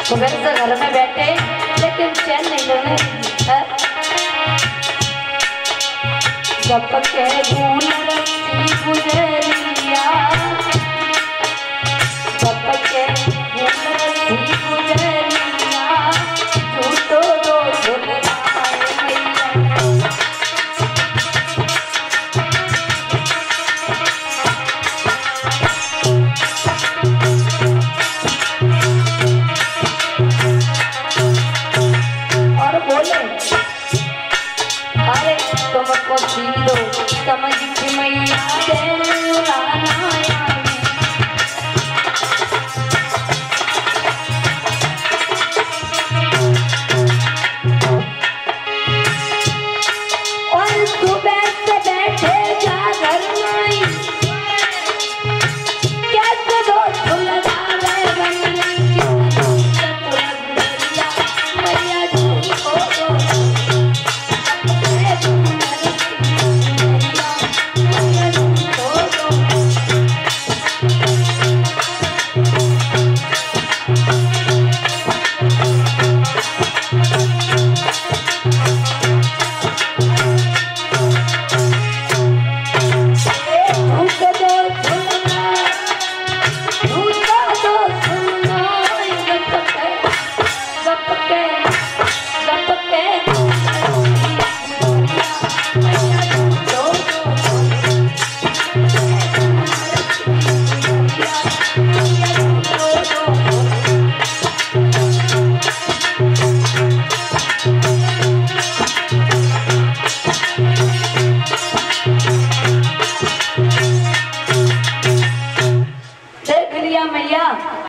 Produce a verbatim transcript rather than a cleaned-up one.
सुबह से घर में बैठे लेकिन चैन नहीं लेने जब तक के भूल रस्सी गुजरिया जब तक के भूल रस्सी गुजरिया झूठो दो तुमको समझ के मैया